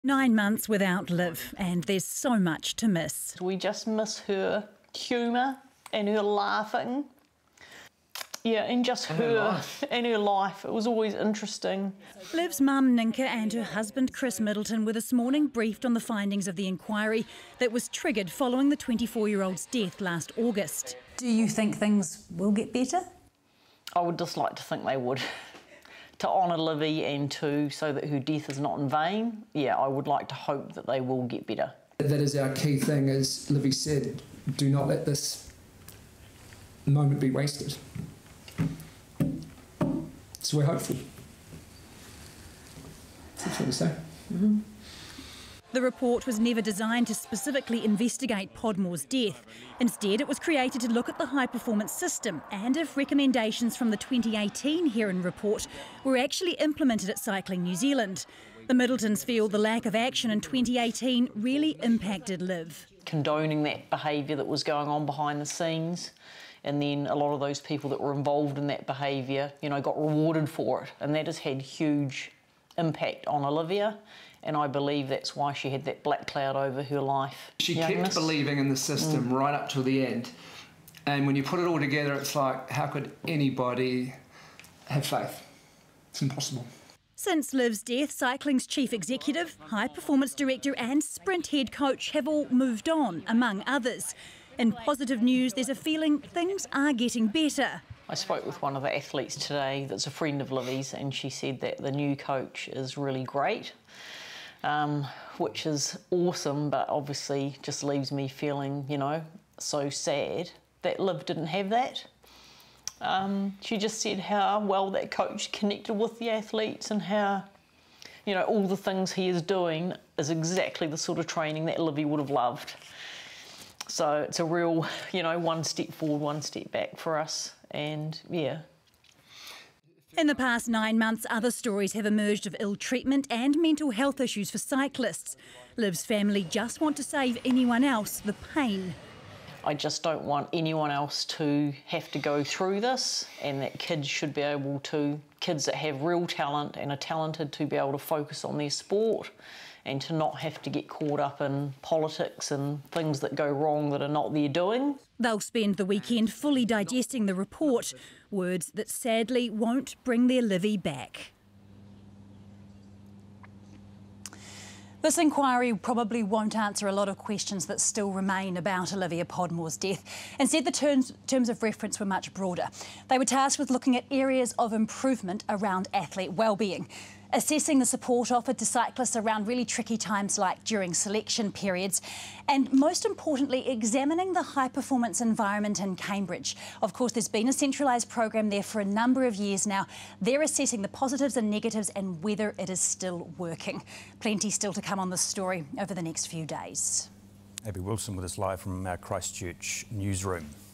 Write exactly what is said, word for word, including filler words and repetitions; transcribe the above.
Nine months without Liv, and there's so much to miss. We just miss her humour and her laughing. Yeah, and just and her, her and her life. It was always interesting. Liv's mum, Ninka, and her husband, Chris Middleton, were this morning briefed on the findings of the inquiry that was triggered following the twenty-four-year-old's death last August. Do you think things will get better? I would just like to think they would. To honour Livy and to so that her death is not in vain, yeah, I would like to hope that they will get better. That is our key thing, as Livy said, do not let this moment be wasted. So we're hopeful. That's what to say. Mm-hmm. The report was never designed to specifically investigate Podmore's death. Instead, it was created to look at the high-performance system and if recommendations from the twenty eighteen Heron report were actually implemented at Cycling New Zealand. The Middletons feel the lack of action in twenty eighteen really impacted Liv. Condoning that behaviour that was going on behind the scenes, and then a lot of those people that were involved in that behaviour, you know, got rewarded for it, and that has had huge impact on Olivia. And I believe that's why she had that black cloud over her life. She Youngness. kept believing in the system mm. right up till the end. And when you put it all together, it's like, how could anybody have faith? It's impossible. Since Liv's death, cycling's chief executive, high performance director and sprint head coach have all moved on, among others. In positive news, there's a feeling things are getting better. I spoke with one of the athletes today that's a friend of Livy's, and she said that the new coach is really great. Um, which is awesome, but obviously just leaves me feeling, you know, so sad that Liv didn't have that. Um, she just said how well that coach connected with the athletes and how, you know, all the things he is doing is exactly the sort of training that Livy would have loved. So it's a real, you know, one step forward, one step back for us, and yeah. In the past nine months, other stories have emerged of ill treatment and mental health issues for cyclists. Liv's family just want to save anyone else the pain. I just don't want anyone else to have to go through this, and that kids should be able to, kids that have real talent and are talented, to be able to focus on their sport and to not have to get caught up in politics and things that go wrong that are not their doing. They'll spend the weekend fully digesting the report, words that sadly won't bring their Livy back. This inquiry probably won't answer a lot of questions that still remain about Olivia Podmore's death. Instead, the terms, terms of reference were much broader. They were tasked with looking at areas of improvement around athlete well-being, assessing the support offered to cyclists around really tricky times like during selection periods, and most importantly, examining the high-performance environment in Cambridge. Of course, there's been a centralised program there for a number of years now. They're assessing the positives and negatives and whether it is still working. Plenty still to come on this story over the next few days. Abby Wilson with us live from our Christchurch newsroom.